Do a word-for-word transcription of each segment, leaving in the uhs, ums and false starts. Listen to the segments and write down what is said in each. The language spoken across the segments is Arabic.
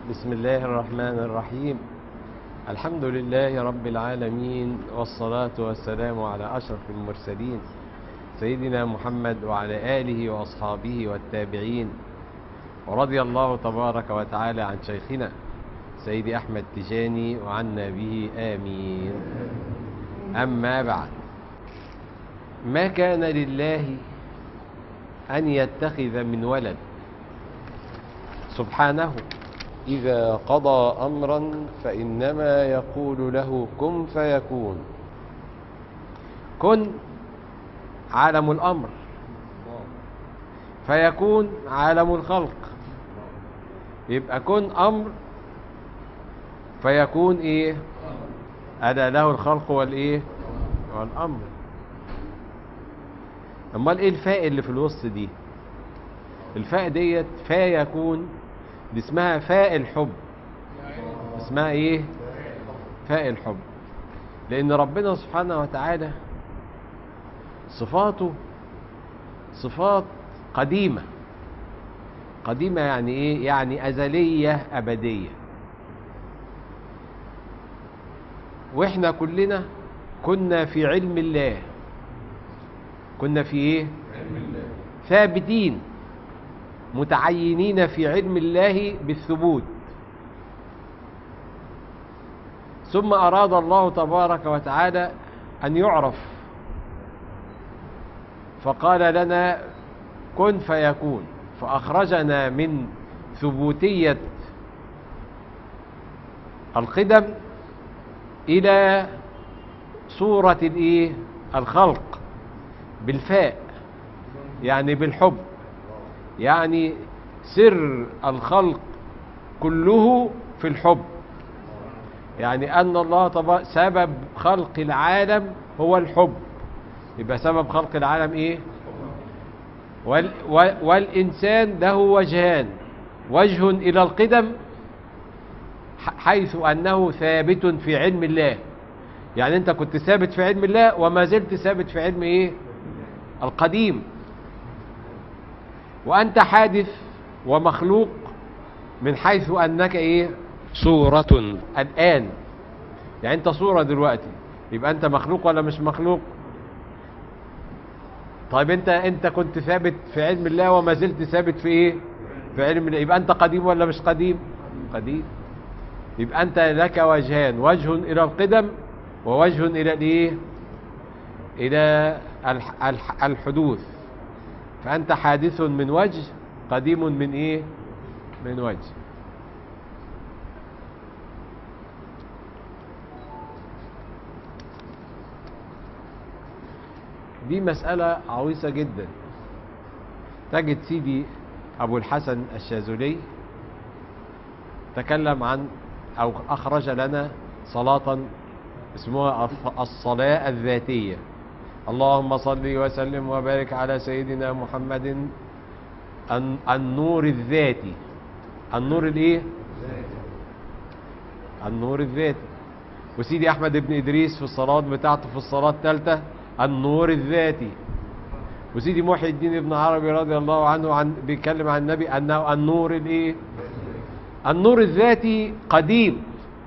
بسم الله الرحمن الرحيم. الحمد لله رب العالمين، والصلاة والسلام على أشرف المرسلين سيدنا محمد وعلى آله وأصحابه والتابعين، ورضي الله تبارك وتعالى عن شيخنا سيدي أحمد تجاني وعنا به آمين. أما بعد، ما كان لله أن يتخذ من ولد سبحانه، إذا قضى أمرا فإنما يقول له كن فيكون. كن عالم الأمر، فيكون عالم الخلق. يبقى كن أمر، فيكون إيه؟ ألا له الخلق والإيه؟ والأمر. أمال إيه الفاء اللي في الوسط دي؟ الفاء ديت فاء يكون، دي اسمها فاء الحب. اسمها ايه؟ فاء الحب. لان ربنا سبحانه وتعالى صفاته صفات قديمة. قديمة يعني ايه؟ يعني ازلية ابدية. واحنا كلنا كنا في علم الله. كنا في ايه؟ علم الله. ثابتين متعينين في علم الله بالثبوت. ثم أراد الله تبارك وتعالى أن يعرف، فقال لنا كن فيكون، فأخرجنا من ثبوتية القدم إلى صورة الإيه؟ الخلق بالفاء، يعني بالحب. يعني سر الخلق كله في الحب. يعني أن الله طبعا سبب خلق العالم هو الحب. يبقى سبب خلق العالم إيه؟ وال والإنسان له وجهان: وجه إلى القدم حيث أنه ثابت في علم الله. يعني أنت كنت ثابت في علم الله وما زلت ثابت في علم إيه؟ القديم. وأنت حادث ومخلوق من حيث أنك إيه؟ صورة الآن. يعني أنت صورة دلوقتي، يبقى أنت مخلوق ولا مش مخلوق؟ طيب أنت أنت كنت ثابت في علم الله وما زلت ثابت في إيه؟ في علم الله. يبقى أنت قديم ولا مش قديم؟ قديم. يبقى أنت لك وجهان: وجه إلى القدم ووجه إلى الإيه؟ إلى الحدوث. فأنت حادث من وجه، قديم من إيه؟ من وجه. دي مسألة عويصة جدا. تجد سيدي أبو الحسن الشاذلي تكلم عن أو أخرج لنا صلاة اسمها الصلاة الذاتية. اللهم صل وسلم وبارك على سيدنا محمد النور الذاتي. النور الايه؟ النور الذاتي. وسيدي احمد بن ادريس في الصلاة بتاعته في الصلاة الثالثة النور الذاتي. وسيدي محي الدين ابن عربي رضي الله عنه عن بيتكلم عن النبي انه النور الايه؟ النور الذاتي قديم.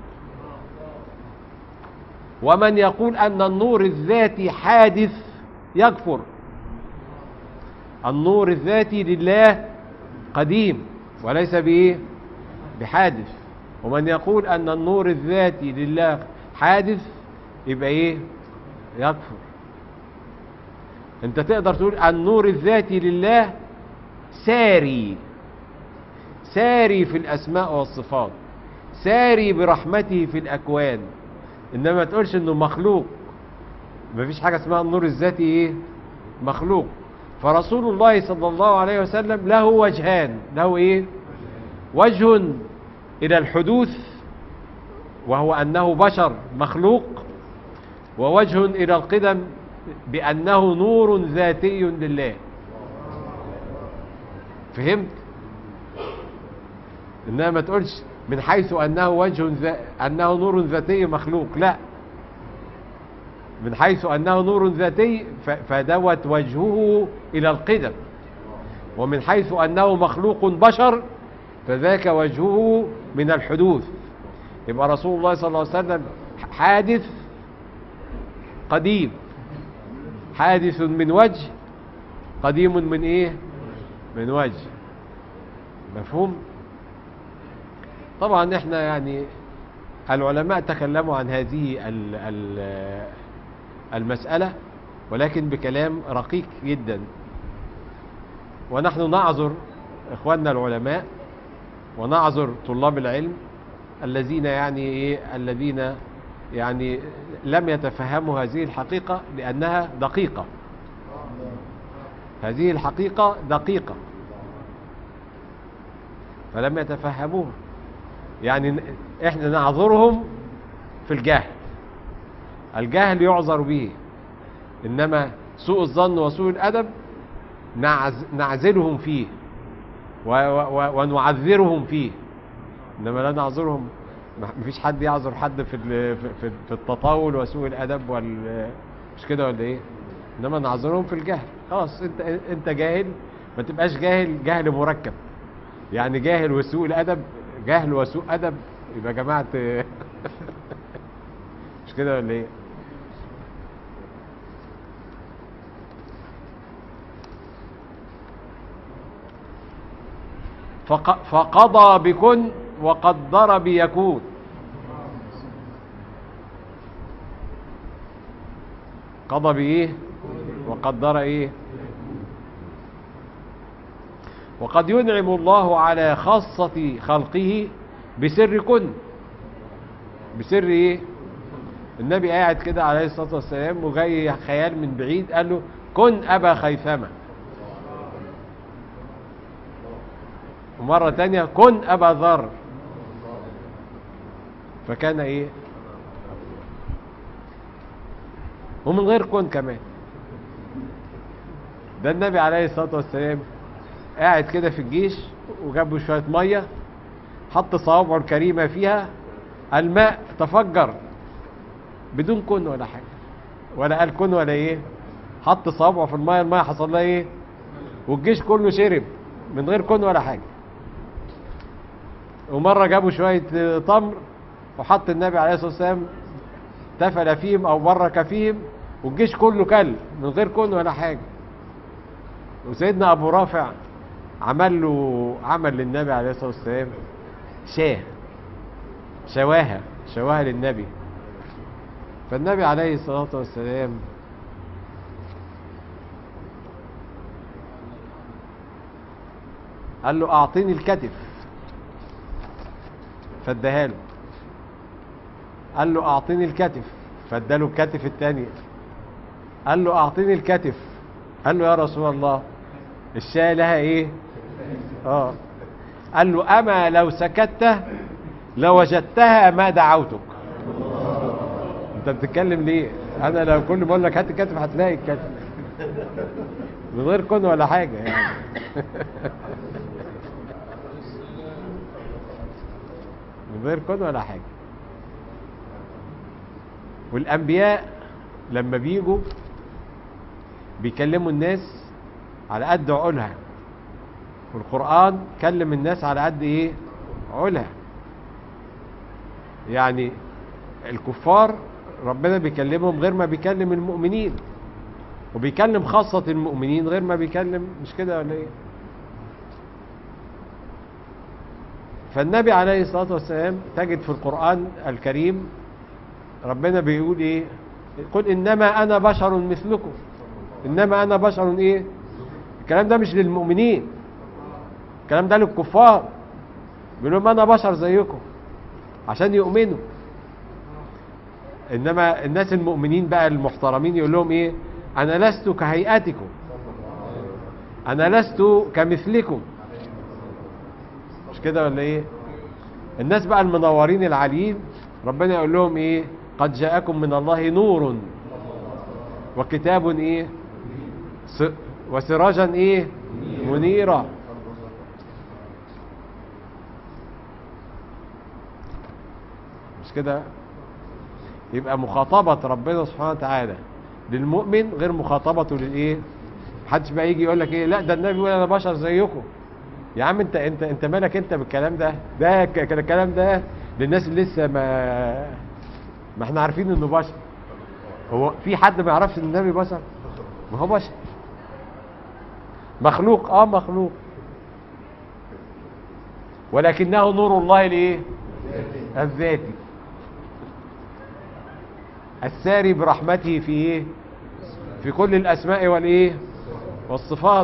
ومن يقول أن النور الذاتي حادث يكفر. النور الذاتي لله قديم وليس بإيه؟ بحادث. ومن يقول أن النور الذاتي لله حادث يبقى إيه؟ يكفر. أنت تقدر تقول النور الذاتي لله ساري، ساري في الأسماء والصفات، ساري برحمته في الأكوان، إنما ما تقولش إنه مخلوق. مفيش حاجة اسمها النور الذاتي إيه؟ مخلوق. فرسول الله صلى الله عليه وسلم له وجهان. له إيه؟ وجه إلى الحدوث وهو أنه بشر مخلوق، ووجه إلى القدم بأنه نور ذاتي لله. فهمت؟ إنما ما تقولش من حيث أنه وجه ذا... أنه نور ذاتي مخلوق. لا، من حيث أنه نور ذاتي ف... فدوت وجهه إلى القدم. ومن حيث أنه مخلوق بشر فذاك وجهه من الحدوث. يبقى رسول الله صلى الله عليه وسلم حادث قديم، حادث من وجه، قديم من ايه؟ من وجه. مفهوم؟ طبعا احنا يعني العلماء تكلموا عن هذه المسألة ولكن بكلام رقيق جدا، ونحن نعذر اخواننا العلماء ونعذر طلاب العلم الذين يعني ايه الذين يعني لم يتفهموا هذه الحقيقة، لأنها دقيقة. هذه الحقيقة دقيقة فلم يتفهموها. يعني احنا نعذرهم في الجهل، الجهل يعذر به، انما سوء الظن وسوء الادب نعز نعزلهم فيه و و ونعذرهم فيه، انما لا نعذرهم. مفيش حد يعذر حد في في في التطاول وسوء الادب وال مش كده ولا ايه؟ انما نعذرهم في الجهل. خلاص انت انت جاهل، ما تبقاش جاهل جهل مركب، يعني جاهل وسوء الادب، جهل وسوء ادب، يبقى يا جماعه مش كده ولا ايه؟ فقضى بكن وقدر بيكون. قضى بايه وقدر ايه؟ وقد ينعم الله على خاصة خلقه بسر كن. بسر ايه؟ النبي قاعد كده عليه الصلاة والسلام وجاي خيال من بعيد قال له كن أبا خيثمة، ومرة تانية كن أبا ذر، فكان ايه؟ ومن غير كن كمان. ده النبي عليه الصلاة والسلام قاعد كده في الجيش وجابوا شوية مية، حط صوابعه الكريمة فيها، الماء تفجر بدون كن ولا حاجة، ولا قال كن ولا ايه، حط صوابعه في المية، المية حصل لها ايه؟ والجيش كله شرب من غير كن ولا حاجة. ومرة جابوا شوية تمر وحط النبي عليه الصلاة والسلام تفل فيهم او برك فيهم والجيش كله كل من غير كن ولا حاجة. وسيدنا ابو رافع عمل له عمل للنبي عليه الصلاة والسلام شاه، شواها شواها للنبي. فالنبي عليه الصلاة والسلام قال له اعطيني الكتف، فاداها له. قال له اعطيني الكتف، فاداله الكتف الثانية. قال له اعطيني الكتف، قال له يا رسول الله الشاة لها ايه؟ اه قال له اما لو سكت لوجدتها ما دعوتك. انت بتتكلم ليه؟ انا لو كل ما اقول لك هات الكتف هتلاقي الكتف من غير كن ولا حاجة يعني. من غير كن ولا حاجة. والانبياء لما بيجوا بيكلموا الناس على قد عقولها، والقرآن كلم الناس على قد ايه؟ عقولها. يعني الكفار ربنا بيكلمهم غير ما بيكلم المؤمنين، وبيكلم خاصة المؤمنين غير ما بيكلم، مش كده ولا ايه؟ فالنبي عليه الصلاة والسلام تجد في القرآن الكريم ربنا بيقول ايه؟ قل انما انا بشر مثلكم. انما انا بشر ايه؟ الكلام ده مش للمؤمنين، الكلام ده للكفار. بيقول لهم انا بشر زيكم عشان يؤمنوا. انما الناس المؤمنين بقى المحترمين يقول لهم ايه؟ انا لست كهيئتكم، انا لست كمثلكم. مش كده ولا ايه؟ الناس بقى المنورين العاليين ربنا يقول لهم ايه؟ قد جاءكم من الله نور وكتاب ايه؟ وسراجا ايه؟ منيرا. مش كده؟ يبقى مخاطبة ربنا سبحانه وتعالى للمؤمن غير مخاطبته للايه؟ محدش بقى يجي يقول لك ايه؟ لا ده النبي يقول انا بشر زيكم، يا عم انت انت انت مالك انت بالكلام ده؟ ده ك- كان الكلام ده للناس اللي لسه ما ما احنا عارفين انه بشر. هو في حد ما يعرفش ان النبي بشر؟ ما هو بشر، مخلوق، اه مخلوق، ولكنه نور الله الايه؟ الذاتي، الساري برحمته في ايه؟ في كل الاسماء والايه؟ والصفات.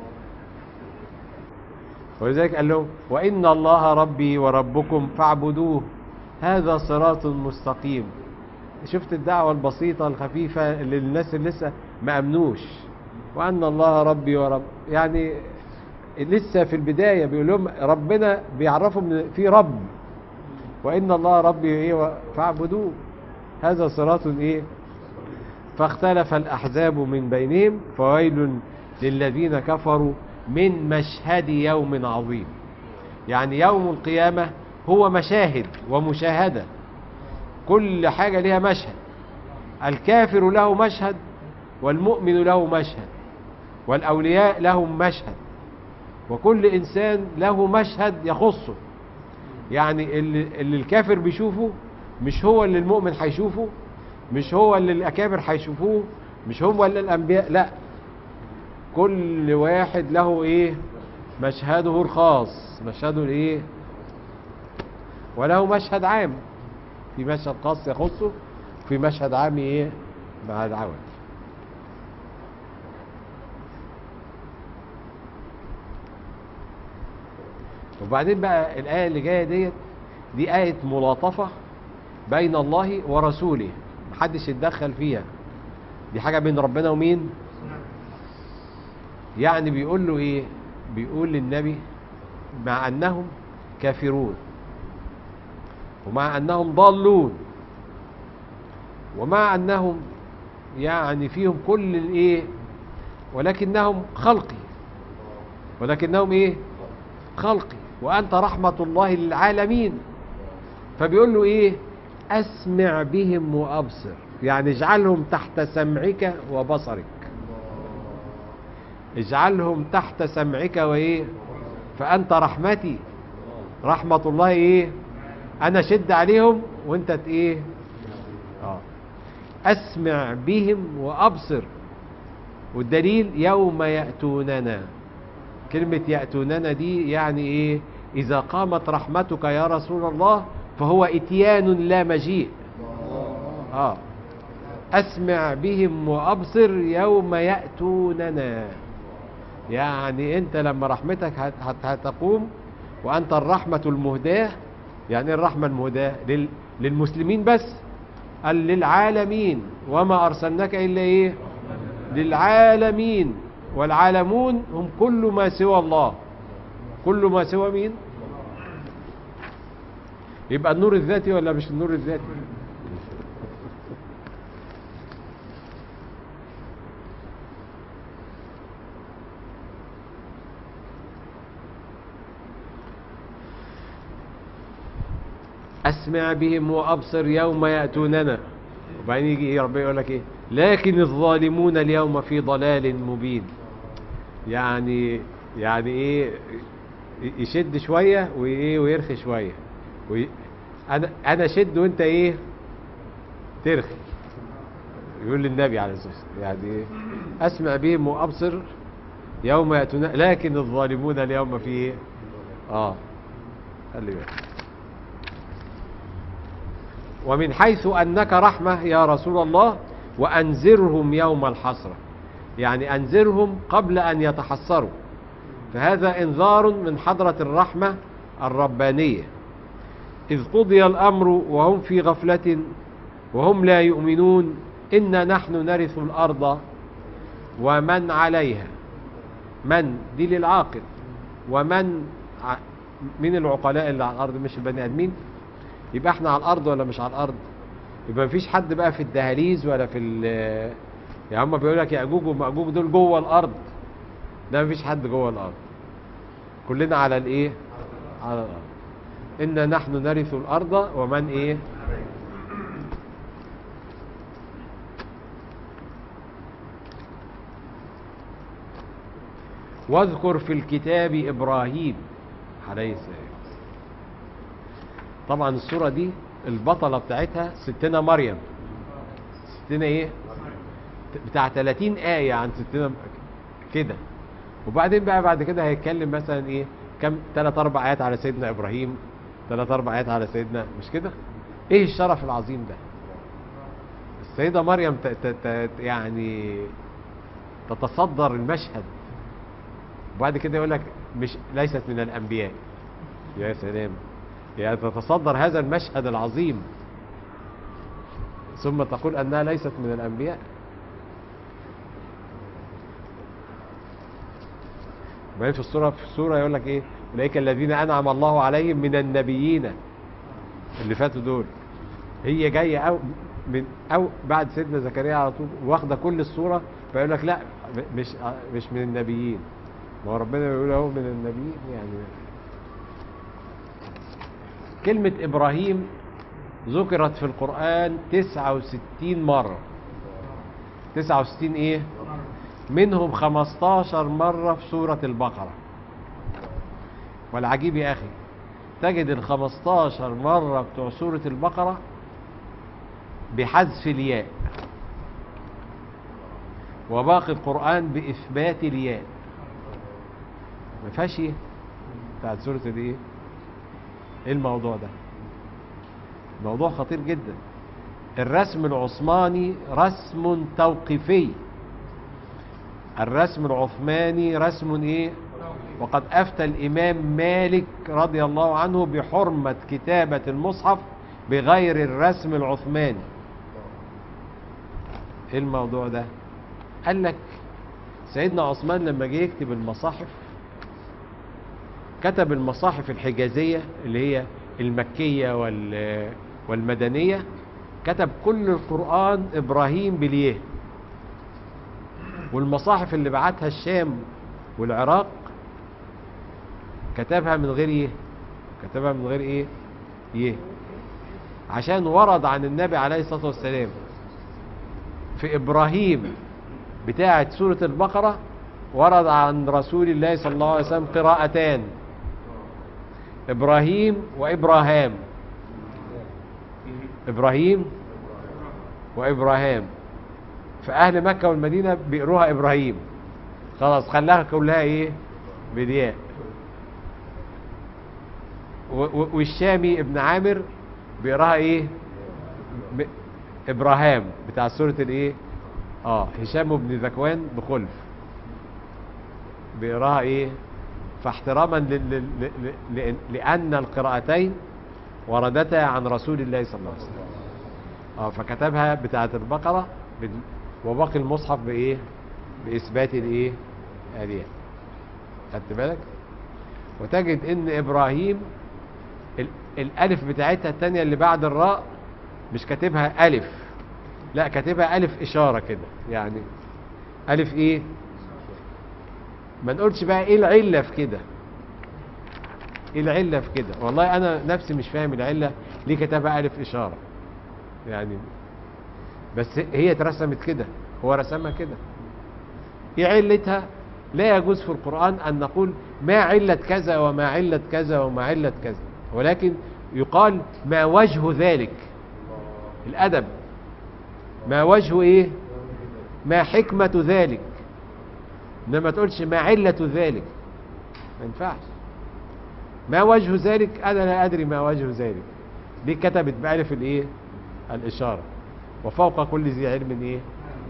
ولذلك قال لهم وان الله ربي وربكم فاعبدوه هذا صراط مستقيم. شفت الدعوة البسيطة الخفيفة اللي الناس اللي لسه ما امنوش، وان الله ربي ورب، يعني لسه في البداية بيقول لهم ربنا بيعرفهم ان في رب، وان الله ربي ايه فاعبدوه هذا صراط ايه. فاختلف الاحزاب من بينهم فويل للذين كفروا من مشهد يوم عظيم. يعني يوم القيامة هو مشاهد ومشاهدة، كل حاجة لها مشهد، الكافر له مشهد والمؤمن له مشهد والأولياء لهم مشهد، وكل إنسان له مشهد يخصه. يعني اللي, اللي الكافر بيشوفه مش هو اللي المؤمن هيشوفه، مش هو اللي الأكابر هيشوفوه، مش هو اللي الأنبياء، لا، كل واحد له ايه؟ مشهده الخاص، مشهده الايه؟ وله مشهد عام، في مشهد خاص يخصه، في مشهد عام ايه؟ مع العوام. وبعدين بقى الآية اللي جاية ديت دي آية ملاطفة بين الله ورسوله، محدش يتدخل فيها، دي حاجة بين ربنا ومين؟ يعني بيقول له ايه؟ بيقول للنبي مع انهم كافرون، ومع انهم ضالون، ومع انهم يعني فيهم كل الايه، ولكنهم خلقي، ولكنهم ايه؟ خلقي، وانت رحمة الله للعالمين. فبيقول له ايه؟ اسمع بهم وابصر، يعني اجعلهم تحت سمعك وبصرك، اجعلهم تحت سمعك وايه؟ فانت رحمتي، رحمة الله ايه؟ انا شد عليهم وانت ت- ايه؟ اه اسمع بهم وابصر. والدليل يوم يأتوننا، كلمة يأتوننا دي يعني ايه؟ اذا قامت رحمتك يا رسول الله فهو اتيان لا مجيء. اه اسمع بهم وابصر يوم يأتوننا، يعني انت لما رحمتك هت- هت- هتقوم وانت الرحمة المهداة. يعني ايه الرحمة المهداة؟ لل... للمسلمين بس؟ قال للعالمين، وما ارسلناك الا ايه؟ للعالمين، والعالمون هم كل ما سوى الله، كل ما سوى مين؟ يبقى النور الذاتي ولا مش النور الذاتي؟ اسمع بهم وابصر يوم يأتوننا. وبعدين يجي ايه؟ ربنا يقول لك ايه؟ لكن الظالمون اليوم في ضلال مبين. يعني يعني ايه؟ يشد شويه وايه ويرخي شويه، وي... انا انا شد وانت ايه؟ ترخي. يقول للنبي عليه الصلاه والسلام يعني ايه؟ اسمع بهم وابصر يوم يأتوننا لكن الظالمون اليوم في ايه؟ اه خلي بالك. ومن حيث أنك رحمة يا رسول الله وأنذرهم يوم الحسرة، يعني أنذرهم قبل أن يتحسروا، فهذا إنذار من حضرة الرحمة الربانية. إذ قضي الأمر وهم في غفلة وهم لا يؤمنون إنا نحن نرث الأرض ومن عليها، من دي للعاقل، ومن ع... من العقلاء اللي على الأرض مش البني آدمين. يبقى احنا على الارض ولا مش على الارض؟ يبقى مفيش حد بقى في الدهاليز ولا في ال يعني هم بيقول لك ياجوج وماجوج دول جوه الارض، ده مفيش حد جوه الارض، كلنا على الايه؟ على الارض. انا نحن نرث الارض ومن ايه؟ واذكر في الكتاب إبراهيم عليه السلام. طبعا السورة دي البطلة بتاعتها ستنا مريم. ستنا ايه؟ بتاع ثلاثين آية عن ستنا كده. وبعدين بقى بعد كده هيتكلم مثلا ايه كم ثلاث اربع آيات على سيدنا إبراهيم، ثلاث اربع آيات على سيدنا، مش كده؟ ايه الشرف العظيم ده؟ السيدة مريم ت ت ت يعني تتصدر المشهد، وبعد كده يقول لك مش ليست من الأنبياء. يا سلام، يعني تتصدر هذا المشهد العظيم ثم تقول أنها ليست من الأنبياء. وبعدين في السورة في السورة يقول لك إيه؟ أولئك الذين أنعم الله عليهم من النبيين اللي فاتوا دول. هي جاية أو من أو بعد سيدنا زكريا على طول واخدة كل السورة، فيقول لك لا مش مش من النبيين. ما هو ربنا بيقول اهو من النبيين. يعني كلمة إبراهيم ذكرت في القرآن تسعة وستين مرة. تسعة وستين ايه؟ منهم خمستاشر مرة في سورة البقرة. والعجيب يا أخي تجد ال خمستاشر مرة بتوع سورة البقرة بحذف الياء، وباقي القرآن بإثبات الياء. ما فيهاش ايه بتاعت سورة الايه؟ ايه الموضوع ده؟ موضوع خطير جدا. الرسم العثماني رسم توقيفي، الرسم العثماني رسم ايه؟ وقد افتى الامام مالك رضي الله عنه بحرمة كتابة المصحف بغير الرسم العثماني. ايه الموضوع ده؟ قال لك سيدنا عثمان لما جه يكتب المصاحف كتب المصاحف الحجازية اللي هي المكية والمدنية، كتب كل القرآن إبراهيم باليه. والمصاحف اللي بعتها الشام والعراق كتبها من غير ايه؟ كتبها من غير ايه؟ يه. عشان ورد عن النبي عليه الصلاة والسلام في إبراهيم بتاعة سورة البقرة ورد عن رسول الله صلى الله عليه وسلم قراءتان، إبراهيم وإبراهام. إبراهيم وإبراهام. فأهل مكة والمدينة بيقروها إبراهيم، خلاص خلاها كلها إيه؟ بدياء. والشامي ابن عامر بيقراها إيه؟ إبراهام بتاع سورة الإيه؟ آه هشام بن ذكوان بخلف بيقراها إيه؟ فاحتراما لأن القراءتين وردتا عن رسول الله صلى الله عليه وسلم. اه فكتبها بتاعة البقرة وباقي المصحف بإيه؟ بإثبات الإيه؟ الياء. خدت بالك؟ وتجد إن إبراهيم الألف بتاعتها الثانية اللي بعد الراء مش كاتبها ألف، لا كاتبها ألف إشارة كده، يعني ألف إيه؟ ما نقولش بقى ايه العلة في كده، ايه العلة في كده؟ والله انا نفسي مش فاهم العلة ليه كتبها الف اشارة يعني، بس هي اترسمت كده، هو رسمها كده. ايه علتها؟ لا يجوز في القرآن ان نقول ما علة كذا وما علة كذا وما علة كذا، ولكن يقال ما وجه ذلك. الادب ما وجه ايه؟ ما حكمة ذلك، انما تقولش ما علة ذلك، ما ينفعش. ما وجه ذلك؟ انا لا ادري ما وجه ذلك. دي كتبت بألف الايه؟ الاشارة. وفوق كل ذي علم ايه؟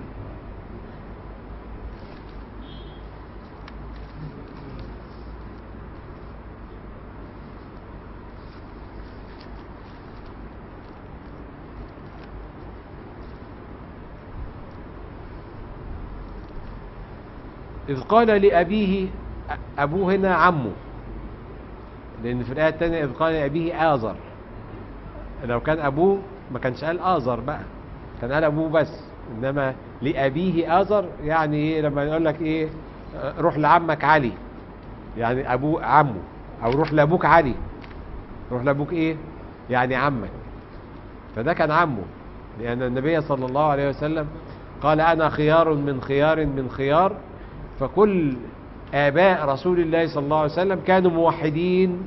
إذ قال لأبيه، أبوه هنا عمه، لأن في الآية الثانية إذ قال لأبيه آزر. لو كان أبوه ما كانش قال آزر بقى، كان قال أبوه بس، إنما لأبيه آزر يعني إيه؟ لما يقول لك إيه روح لعمك علي، يعني أبوه عمه، أو روح لأبوك علي، روح لأبوك إيه؟ يعني عمك. فده كان عمه، لأن النبي صلى الله عليه وسلم قال أنا خيار من خيار من خيار، فكل آباء رسول الله صلى الله عليه وسلم كانوا موحدين،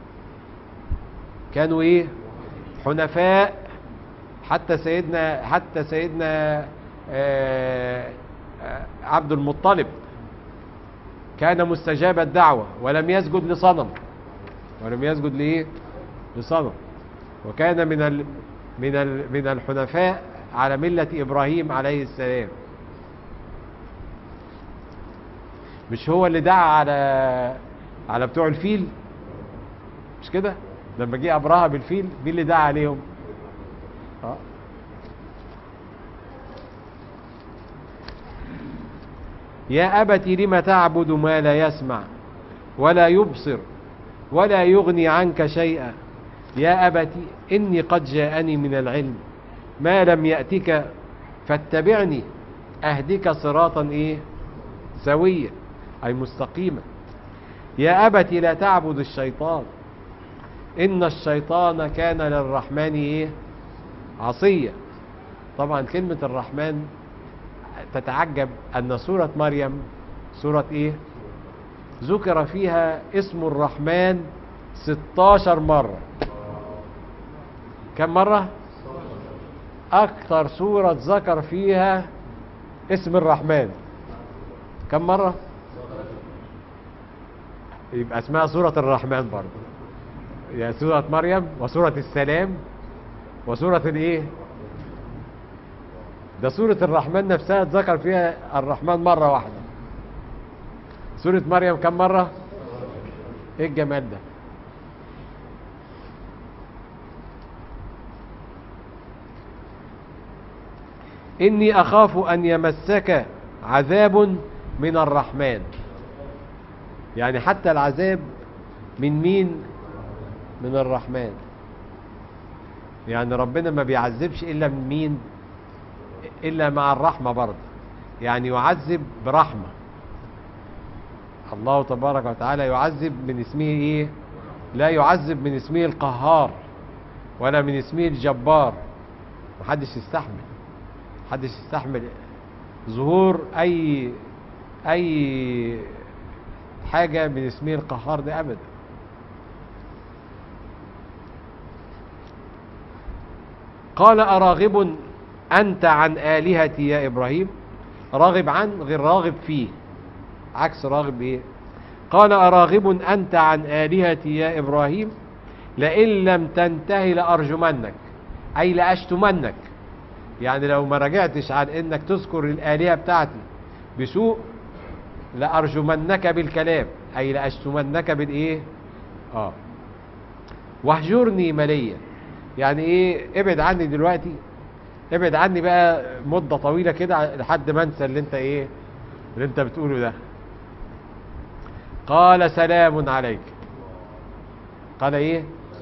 كانوا ايه؟ حنفاء. حتى سيدنا حتى سيدنا آه آه عبد المطلب كان مستجاب الدعوة ولم يسجد لصنم، ولم يسجد لإيه؟ لصنم، وكان من ال من ال من الحنفاء على ملة إبراهيم عليه السلام. مش هو اللي دعا على على بتوع الفيل؟ مش كده؟ لما جه أبرهة بالفيل مين اللي دعا عليهم؟ اه يا أبت لم تعبد ما لا يسمع ولا يبصر ولا يغني عنك شيئا يا أبت إني قد جاءني من العلم ما لم يأتك فاتبعني أهدك صراطا إيه؟ سويا، أي مستقيما. يا أبت لا تعبد الشيطان إن الشيطان كان للرحمن إيه؟ عصيا. طبعا كلمة الرحمن تتعجب أن سورة مريم سورة إيه؟ ذكر فيها اسم الرحمن ستاشر مرة. كم مرة؟ أكثر سورة ذكر فيها اسم الرحمن كم مرة؟ يبقى اسمها سورة الرحمن برضه، يعني سورة مريم وسورة السلام وسورة الايه؟ ده سورة الرحمن نفسها اتذكر فيها الرحمن مرة واحدة. سورة مريم كم مرة؟ ايه الجمال ده؟ إني أخاف أن يمسك عذاب من الرحمن. يعني حتى العذاب من مين؟ من الرحمن. يعني ربنا ما بيعذبش إلا من مين؟ إلا مع الرحمة برضه، يعني يعذب برحمة. الله تبارك وتعالى يعذب من اسمه إيه؟ لا يعذب من اسمه القهار ولا من اسمه الجبار. محدش يستحمل محدش يستحمل ظهور أي أي حاجة من اسمه القهار ده أبدا. قال أراغب أنت عن آلهتي يا إبراهيم؟ راغب عن غير راغب فيه، عكس راغب إيه؟ قال أراغب أنت عن آلهتي يا إبراهيم لئن لم تنتهي لأرجمنك، أي لأشتمنك. يعني لو ما رجعتش عن إنك تذكر الآلهة بتاعتي بسوء لأرجمنك بالكلام، أي لأشتمنك بالإيه؟ آه واهجرني مليا. يعني إيه؟ ابعد عني دلوقتي، ابعد عني بقى مدة طويلة كده لحد ما انسى اللي انت ايه اللي انت بتقوله ده. قال سلام عليك. قال ايه؟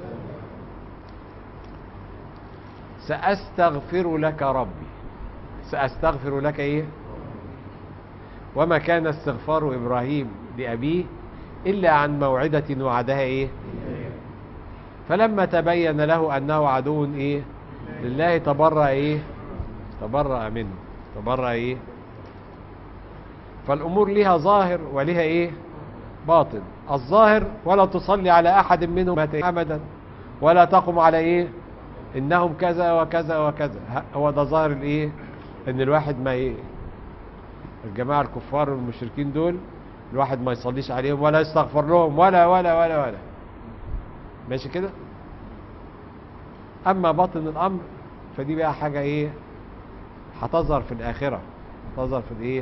سأستغفر لك ربي. سأستغفر لك ايه؟ وما كان استغفار إبراهيم لأبيه إلا عن موعدة وعدها ايه؟ فلما تبين له أنه عدو ايه؟ لله تبرأ ايه؟ تبرأ منه. تبرأ ايه؟ فالأمور لها ظاهر ولها ايه؟ باطن. الظاهر ولا تصلي على أحد منهم أبدا ولا تقم على ايه؟ إنهم كذا وكذا وكذا. هو ده ظاهر الايه؟ إن الواحد ما ايه؟ الجماعة الكفار والمشركين دول الواحد ما يصليش عليهم ولا يستغفر لهم ولا ولا ولا ولا ماشي كده. أما باطن الأمر فدي بقى حاجة ايه؟ هتظهر في الآخرة، هتظهر في الايه؟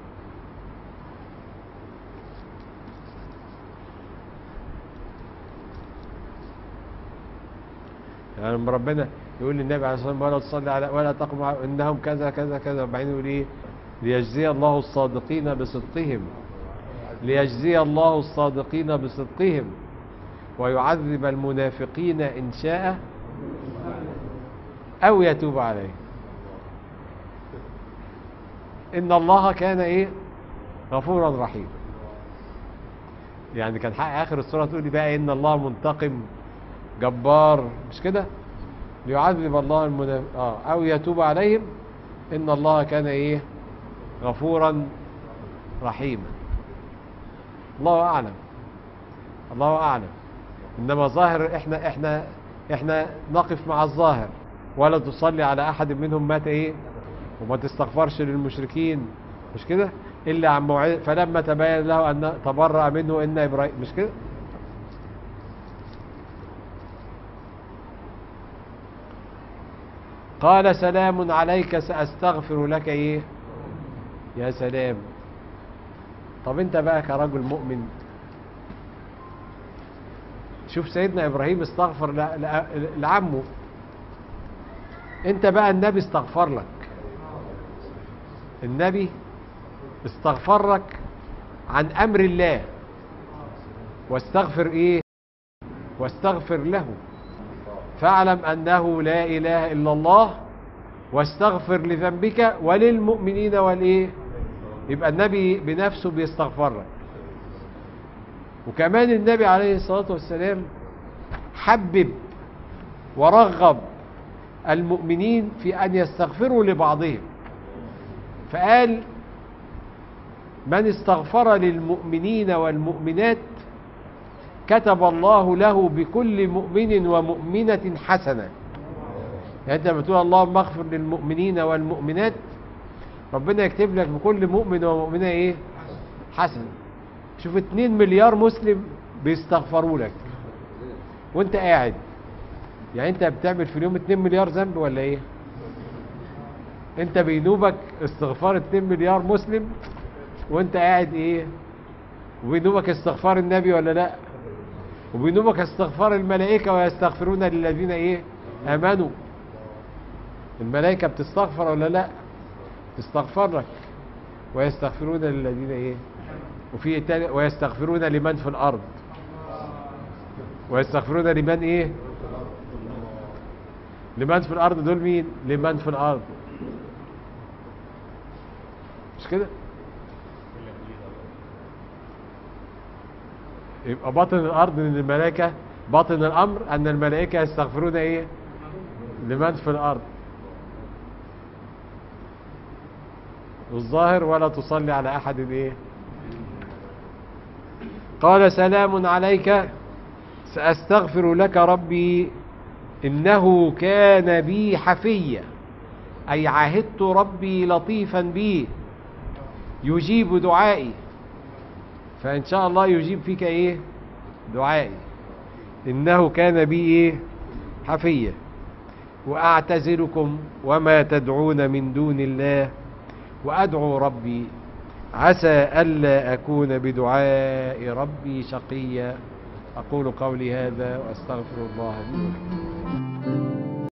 يعني لما ربنا يقول للنبي عليه الصلاة والسلام ولا تصلي على ولا تقم انهم كذا كذا كذا، وبعدين يقول ايه؟ ليجزي الله الصادقين بصدقهم، ليجزي الله الصادقين بصدقهم ويعذب المنافقين إن شاء أو يتوب عليه. إن الله كان إيه؟ غفورا رحيما. يعني كان حق آخر السورة تقول لي بقى إن الله منتقم جبار، مش كده؟ ليعذب الله المنافق آه أو يتوب عليهم. إن الله كان إيه؟ غفورا رحيما. الله اعلم، الله اعلم. انما ظاهر احنا احنا احنا نقف مع الظاهر، ولا تصلي على احد منهم مات ايه، وما تستغفرش للمشركين، مش كده؟ الا عن موعد، فلما تبين له ان تبرأ منه ان ابراهيم، مش كده؟ قال سلام عليك سأستغفر لك ايه. يا سلام. طب انت بقى كرجل مؤمن، شوف سيدنا ابراهيم استغفر لعمه، انت بقى النبي استغفر لك، النبي استغفر لك عن امر الله، واستغفر ايه، واستغفر له، فاعلم انه لا اله الا الله، واستغفر لذنبك وللمؤمنين والايه. يبقى النبي بنفسه بيستغفر لك. وكمان النبي عليه الصلاة والسلام حبب ورغب المؤمنين في أن يستغفروا لبعضهم، فقال من استغفر للمؤمنين والمؤمنات كتب الله له بكل مؤمن ومؤمنة حسنة. يعني انت بتقول اللهم اغفر للمؤمنين والمؤمنات، ربنا يكتب لك بكل مؤمن ومؤمنة ايه، حسنة. شوف اتنين مليار مسلم بيستغفروا لك وانت قاعد، يعني انت بتعمل في اليوم اتنين مليار ذنب ولا ايه؟ انت بينوبك استغفار اتنين مليار مسلم وانت قاعد ايه؟ وبينوبك استغفار النبي ولا لا؟ وبينوبك استغفار الملائكة ويستغفرون للذين ايه؟ امنوا. الملائكة بتستغفر ولا لا؟ تستغفر لك، ويستغفرون للذين ايه؟ وفي تاني ويستغفرون لمن في الارض، ويستغفرون لمن ايه؟ لمن في الارض. دول مين؟ لمن في الارض، مش كده؟ يبقى باطن الارض ان الملائكة، باطن الامر ان الملائكة يستغفرون ايه؟ لمن في الارض. والظاهر ولا تصلي على احد ايه. قال سلام عليك سأستغفر لك ربي إنه كان بي حفيا، أي عهدت ربي لطيفا بي يجيب دعائي، فإن شاء الله يجيب فيك إيه؟ دعائي. إنه كان بي إيه؟ حفيا. وأعتزلكم وما تدعون من دون الله وأدعو ربي عسى ألا أكون بدعاء ربي شقيا. أقول قولي هذا وأستغفر الله لي ولكم.